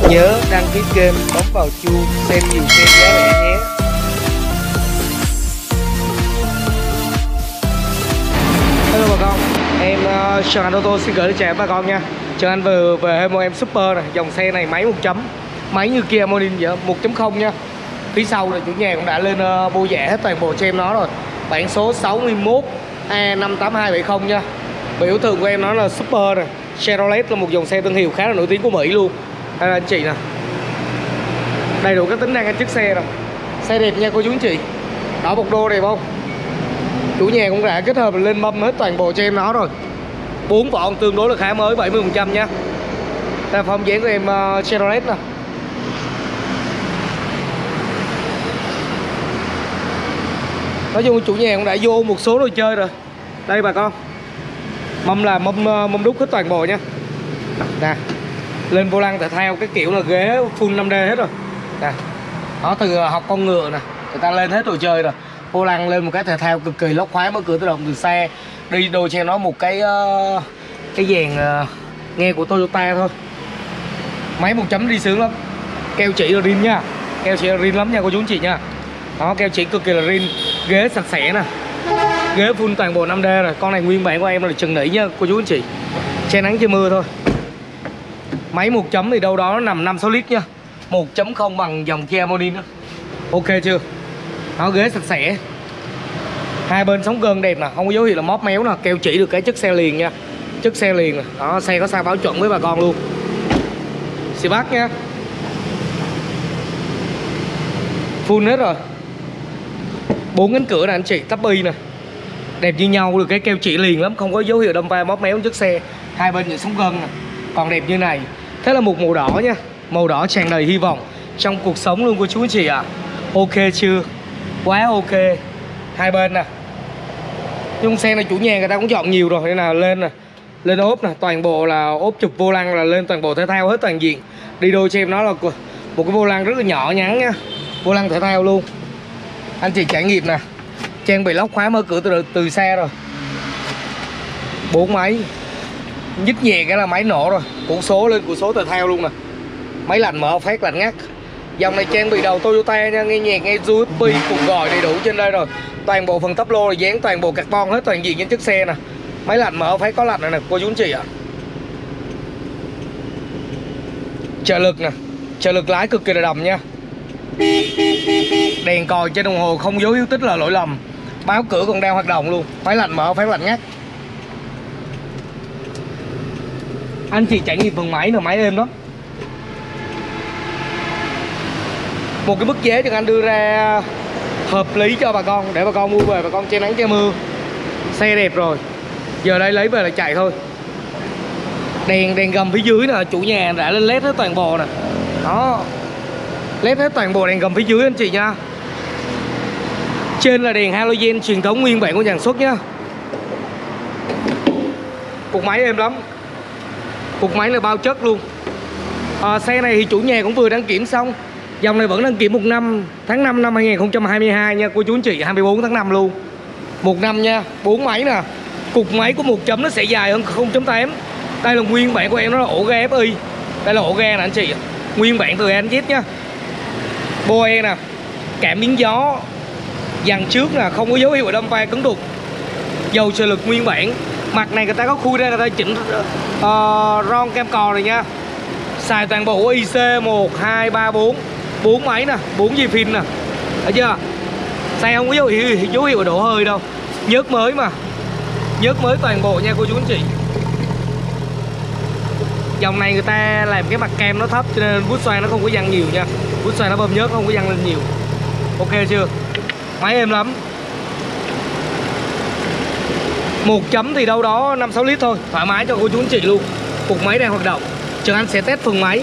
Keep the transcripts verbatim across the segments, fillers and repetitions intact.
Nhớ đăng ký kênh, bấm vào chuông xem nhiều game giá rẻ nhé. Hello bà con, em uh, Trần Anh Ô tô xin gửi lời chào bà con nha. Trần Anh vừa về thêm một em Super này, dòng xe này máy một chấm, máy như Kia Morning vậy, một chấm không nha. Phía sau là chủ nhà cũng đã lên uh, bô vẽ hết toàn bộ cho em nó rồi. Bản số sáu mốt A năm tám hai bảy không nha. Biểu tượng của em nó là Super này. Chevrolet là một dòng xe thương hiệu khá là nổi tiếng của Mỹ luôn. Đây là anh chị nè, đầy đủ các tính năng trên chiếc xe rồi. Xe đẹp nha cô chú anh chị, đỏ bọc đô đẹp không? Chủ nhà cũng đã kết hợp lên mâm hết toàn bộ cho em nó rồi. Bốn vỏ tương đối là khá mới, bảy mươi phần trăm nha. Đây là form dáng của em uh, Chevrolet nè. Nói chung chủ nhà cũng đã vô một số đồ chơi rồi. Đây bà con, mâm là mâm mâm đúc hết toàn bộ nha. Nè, lên vô lăng thể thao cái kiểu là ghế full năm D hết rồi. Nè, đó, từ học con ngựa nè, người ta lên hết đồ chơi rồi. Vô lăng lên một cái thể thao cực kỳ lóc khoái, mở cửa tự động từ xe. Đi đồ cho nó một cái uh, cái dàn uh, nghe của Toyota thôi. Máy một chấm đi sướng lắm. Keo chỉ là rin nha, keo chỉ là rin lắm nha cô chú anh chị nha. Đó, keo chỉ cực kỳ là rin, ghế sạch sẽ nè, ghế full toàn bộ năm D rồi. Con này nguyên bản của em là trần nỉ nha cô chú anh chị, che nắng che mưa thôi. Máy một chấm thì đâu đó nó nằm năm sáu lít nha. một chấm không bằng dòng Kia Morning đó. Ok chưa? Nó ghế sạch sẽ, hai bên sóng gân đẹp nè, không có dấu hiệu là móp méo nè, keo chỉ được cái chất xe liền nha, chất xe liền nè. Đó, xe có sao báo chuẩn với bà con luôn. Xì bát nha, full hết rồi. Bốn cánh cửa nè anh chị, tắp bi nè, đẹp như nhau, được cái keo chỉ liền lắm, không có dấu hiệu đâm va móp méo chất xe. Hai bên những sóng gân nè, còn đẹp như này. Thế là một màu đỏ nha, màu đỏ tràn đầy hy vọng trong cuộc sống luôn của chú anh chị ạ. À. Ok chưa? Quá ok. Hai bên nè, nhưng xe này chủ nhà người ta cũng chọn nhiều rồi nên là lên nè, lên ốp nè, toàn bộ là ốp chụp vô lăng là lên toàn bộ thể thao hết toàn diện. Đi đôi cho em nó là một cái vô lăng rất là nhỏ nhắn nha, vô lăng thể thao luôn. Anh chị trải nghiệm nè, trang bị lóc khóa mở cửa từ từ xe rồi. Bốn máy, nhích nhẹ cái là máy nổ rồi, củ số lên củ số thể thao luôn nè. Máy lạnh mở phát lạnh ngắt. Dòng này trang bị đầu Toyota nha, nghe nhạc, nghe u ét bê, cục gòi đầy đủ trên đây rồi. Toàn bộ phần tắp lô là dán toàn bộ carbon hết toàn diện trên chiếc xe nè. Máy lạnh mở phải có lạnh này nè cô chú anh chị ạ. À. Trợ lực nè, trợ lực lái cực kỳ là đầm nha. Đèn còi trên đồng hồ không dấu hiệu tích là lỗi lầm. Báo cửa còn đang hoạt động luôn. Máy lạnh mở phải lạnh ngắt. Anh chị trải nghiệm phần máy nè, máy êm đó. Một cái mức giá cho anh đưa ra hợp lý cho bà con, để bà con mua về bà con che nắng che mưa. Xe đẹp rồi, giờ đây lấy về là chạy thôi. Đèn đèn gầm phía dưới nè, chủ nhà đã lên led hết toàn bộ nè. Đó, led hết toàn bộ đèn gầm phía dưới anh chị nha. Trên là đèn halogen truyền thống nguyên bản của nhà sản xuất nhá. Cục máy êm lắm, cục máy là bao chất luôn. À, xe này thì chủ nhà cũng vừa đăng kiểm xong. Dòng này vẫn đăng kiểm một năm, tháng năm năm hai nghìn không trăm hai mươi hai nha cô chú anh chị, hai mươi bốn tháng năm luôn. Một năm nha, bốn máy nè. Cục máy của một chấm nó sẽ dài hơn không chấm tám. Đây là nguyên bản của em, nó là ổ ga ép i. Đây là ổ ga nè anh chị, nguyên bản từ A đến Z nha. Boe nè, cảm biến gió, dàn trước nè, không có dấu hiệu đâm va cứng đục. Dầu trợ lực nguyên bản. Mặt này người ta có khui ra, người ta chỉnh uh, ron cam cò này nha. Xài toàn bộ i xê một, hai, ba, bốn. bốn máy nè, bốn dây phim nè. Thấy chưa? Xe không có dấu hiệu, dấu hiệu đổ hơi đâu. Nhớt mới mà. Nhớt mới toàn bộ nha cô chú anh chị. Dòng này người ta làm cái mặt cam nó thấp cho nên bút xoay nó không có văng nhiều nha. Bút xoay nó bơm nhớt, không có văng lên nhiều. Ok chưa? Máy êm lắm. Một chấm thì đâu đó năm sáu lít thôi, thoải mái cho cô chú anh chị luôn. Cục máy đang hoạt động. Trần Anh sẽ test phần máy.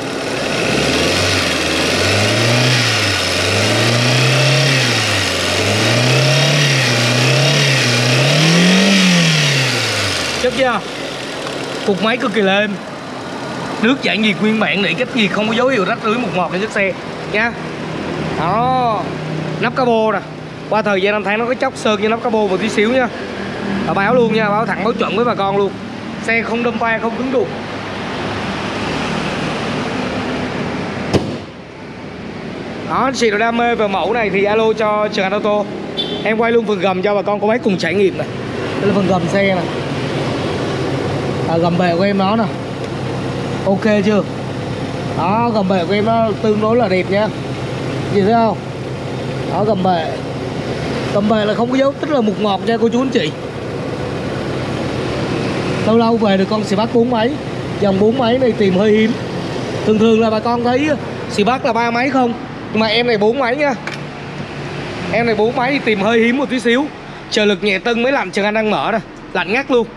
Chắc chưa? Cục máy cực kỳ là êm. Nước giải nhiệt nguyên bản, để cách nhiệt không có dấu hiệu rách rưới một ngọt trên chiếc xe nha. Đó, nắp capo nè, qua thời gian năm tháng nó có chóc sơn như nắp capo một tí xíu nha. Đã báo luôn nha, báo thẳng báo chuẩn với bà con luôn. Xe không đâm va, không cứng đục. Đó, anh chị nào đam mê về mẫu này thì alo cho Trường Anh Ô tô. Em quay luôn phần gầm cho bà con cô bác cùng trải nghiệm này. Đây là phần gầm xe này. À, gầm bệ của em nó nè. Ok chưa? Đó, gầm bệ của em nó tương đối là đẹp nha. Nhìn thấy không? Đó, gầm bệ. Gầm bệ là không có dấu tích là mục ngọt nha cô chú anh chị. Lâu lâu về được con xì bắt bốn máy. Dòng bốn máy này tìm hơi hiếm. Thường thường là bà con thấy xì bắt là ba máy không, nhưng mà em này bốn máy nha. Em này bốn máy thì tìm hơi hiếm một tí xíu. Trợ lực nhẹ tưng mới lạnh Trường Anh đang mở nè, lạnh ngắt luôn.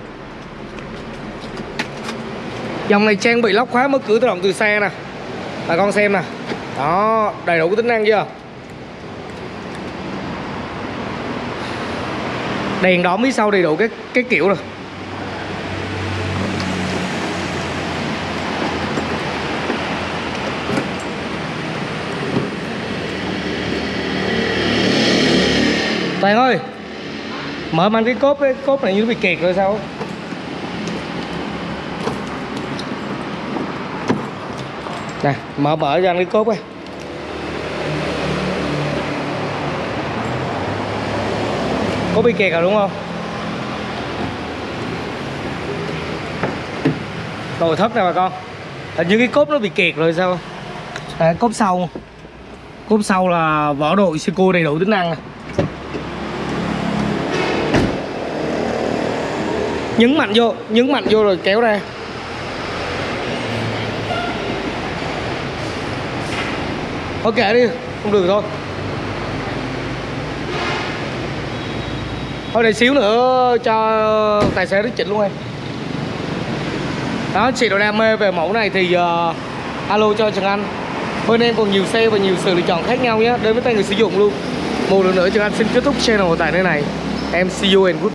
Dòng này trang bị lóc khóa mở cửa tự động từ xe nè, bà con xem nè. Đó, đầy đủ cái tính năng chưa? Đèn đóm phía sau đầy đủ cái cái kiểu rồi. Toàn ơi, mở mang cái cốp, cái cốp này như nó bị kẹt rồi sao? Nè, mở mở ra cái cốp ấy. Có bị kẹt rồi đúng không? Nội thất nè bà con. Hình như cái cốp nó bị kẹt rồi sao? À, cốp sau. Cốp sau là vỏ đội Seiko đầy đủ tính năng nè. Nhấn mạnh vô, nhấn mạnh vô rồi kéo ra. Ok đi, không được thôi. Thôi để xíu nữa cho tài xế nó chỉnh luôn em. Đó, chị nào đam mê về mẫu này thì uh, alo cho Trường Anh. Bên em còn nhiều xe và nhiều sự lựa chọn khác nhau nhé, đến với tay người sử dụng luôn. Một lần nữa Trường Anh xin kết thúc channel tại nơi này. Em see you and good.